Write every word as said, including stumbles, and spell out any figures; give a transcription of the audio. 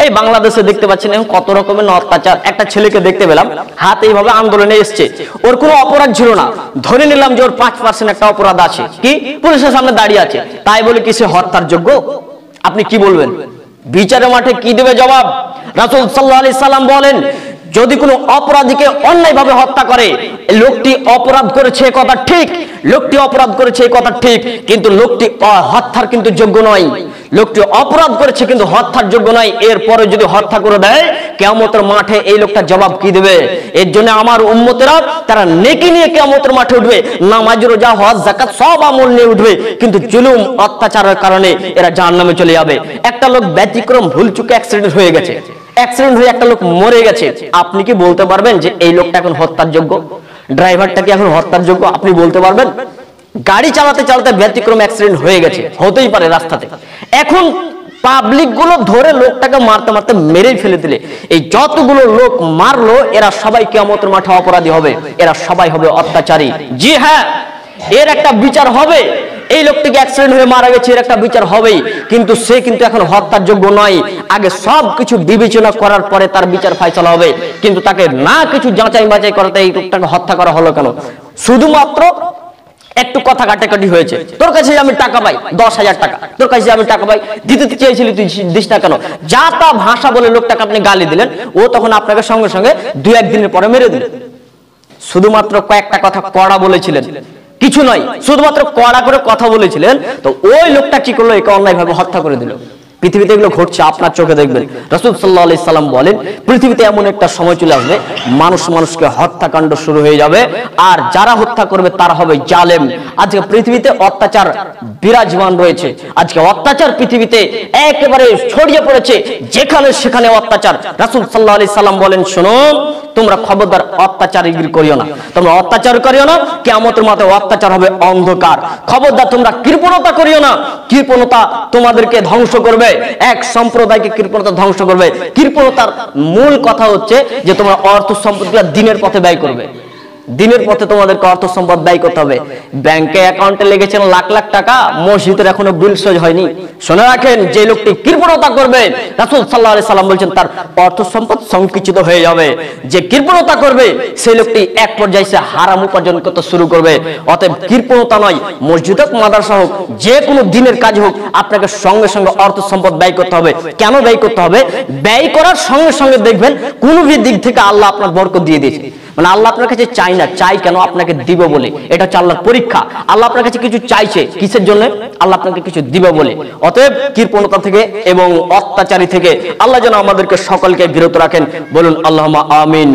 এই বাংলাদেশে দেখতে পাচ্ছেন এখন কত রকমের অত্যাচার। একটা ছেলেকে দেখতে পেলাম হাত এইভাবে আন্দোলনে এসছে, ওর কোনো অপরাধ ছিল না, ধরে নিলাম যে ওর পাঁচ পার্সেন্ট একটা অপরাধ আছে, কি পুলিশের সামনে দাঁড়িয়ে আছে, তাই বলে কি সে হত্যার যোগ্য? আপনি কি বলবেন? বিচারের মাঠে কি দেবে জবাব? রাসূল সাল্লাল্লাহু আলাইহি সাল্লাম বলেন, যদি কোনো অপরাধীকে অন্যায়ভাবে হত্যা করে, লোকটি অপরাধ করেছে কথা ঠিক, লোকটি অপরাধ করেছে এই কথা ঠিক, কিন্তু লোকটি হত্যার কিন্তু যোগ্য নয়। লোকটি অপরাধ করেছে কিন্তু হত্যার যোগ্য নয়, এরপরে যদি হত্যা করে দেয় কিয়ামতের মাঠে এই লোকটা জবাব কি দেবে? এর জন্য আমার উম্মতেরা তারা নেকি নিয়ে কিয়ামতের মাঠে উঠবে, নামাজ রোজা হজ যাকাত সব আমল নিয়ে উঠবে, কিন্তু জুলুম অত্যাচারের কারণে এরা জাহান্নামে চলে যাবে। একটা লোক ব্যতিক্রম ভুল চুকে অ্যাক্সিডেন্ট হয়ে গেছে, অ্যাক্সিডেন্ট হয়ে একটা লোক মরে গেছে, আপনি কি বলতে পারবেন যে এই লোকটা এখন হত্যার যোগ্য? ড্রাইভারটা কি এখন হত্যার যোগ্য? আপনি বলতে পারবেন? গাড়ি চালাতে চালাতে ব্যতিক্রম অ্যাক্সিডেন্ট হয়ে গেছে, হতেই পারে রাস্তাতে, এখন পাবলিক গুলো ধরে লোকটাকে মারতে মারতে মেরে ফেলে দিলে এই যতগুলো লোক মারলো এরা সবাই কিয়ামতের মাঠে অপরাধী হবে, এরা সবাই হবে অত্যাচারী। জি হ্যাঁ, এর একটা বিচার হবে। এই লোকটিকে অ্যাক্সিডেন্ট হয়ে মারা গেছে, এর একটা বিচার হবেই, কিন্তু সে কিন্তু এখন হত্যার যোগ্য নয়। আগে সব কিছু বিবেচনা করার পরে তার বিচার ফায়সালা হবে, কিন্তু তাকে না কিছু যাচাই বাছাই করাতে এই লোকটাকে হত্যা করা হলো কেন? শুধুমাত্র একটু কথা কাটাকাটি হয়েছে, তোর কাছে আমি টাকা পাই দশ হাজার টাকা, তোর কাছে আমি টাকা পাই, দিতে চেয়েছিলি তুই দিস না কেন? যা তা ভাষা বলে লোকটাকে আপনি গালি দিলেন, ও তখন আপনাকে সঙ্গে সঙ্গে দু একদিনের পরে মেরে দিলেন। শুধুমাত্র কয়েকটা কথা কড়া বলেছিলেন, কিছু নয়, শুধুমাত্র কড়া করে কথা বলেছিলেন, তো ওই লোকটা কি করলো? একে অন্যায়ভাবে হত্যা করে দিল। পৃথিবীতে এগুলো ঘটছে, আপনার চোখে দেখবেন। রাসূল সাল্লাল্লাহু আলাইহি সাল্লাম বলেন, পৃথিবীতে এমন একটা সময় চলে আসবে মানুষ মানুষকে হত্যাকাণ্ড শুরু হয়ে যাবে, আর যারা হত্যা করবে তারা হবে জালেম। আজকে পৃথিবীতে অত্যাচার বিরাজমান রয়েছে, আজকে অত্যাচার পৃথিবীতে একেবারে ছড়িয়ে পড়েছে, যেখানে সেখানে অত্যাচার। রাসূল সাল্লাল্লাহু আলাইহি সাল্লাম বলেন, শোনো, তোমরা খবরদার অত্যাচারীগিরি করিও না, তোমরা অত্যাচার করিও না, কিয়ামতের মাঠে অত্যাচার হবে অন্ধকার। খবরদার তোমরা কৃপণতা করিও না, কৃপণতা তোমাদেরকে ধ্বংস করবে, এক সম্প্রদায়কে কৃপণতা ধ্বংস করবে। কৃপণতার মূল কথা হচ্ছে যে তোমরা অর্থ সম্পদগুলো দিনের পথে ব্যয় করবে, দিনের পথে তোমাদেরকে অর্থ সম্পদ ব্যয় করতে হবে। ব্যাংকে অ্যাকাউন্টে লেগেছেন লাখ লাখ টাকা, মসজিদের এখনো বিল সোজ হয়নি, শুনে রাখেন, যে লোকটি কৃপণতা করবে রাসূল সাল্লাল্লাহু আলাইহি সাল্লাম বলছেন তার অর্থ সম্পদ সংকুচিত হয়ে যাবে। যে কৃপণতা করবে সেই লোকটি এক পর্যায়ে সে হারাম উপার্জন করতে শুরু করবে। অতএব কৃপণতা নয়, মসজিদ হোক মাদ্রাসা হোক যে কোনো দিনের কাজ হোক, আপনাকে সঙ্গে সঙ্গে অর্থ সম্পদ ব্যয় করতে হবে। কেন ব্যয় করতে হবে? ব্যয় করার সঙ্গে সঙ্গে দেখবেন কোনো দিক থেকে আল্লাহ আপনার বরকত দিয়ে দিয়েছে। মানে আল্লাহ আপনার কাছে চাই না, চাই কেন? আপনাকে দিব বলে। এটা হচ্ছে আল্লাহর পরীক্ষা। আল্লাহ আপনার কাছে কিছু চাইছে কিসের জন্য? আল্লাহ আপনাকে কিছু দিবে বলে। অতএব কৃপণতা থেকে এবং অত্যাচারী থেকে আল্লাহ যেন আমাদেরকে সকলকে বিরত রাখেন, বলুন আল্লাহুম্মা আমিন।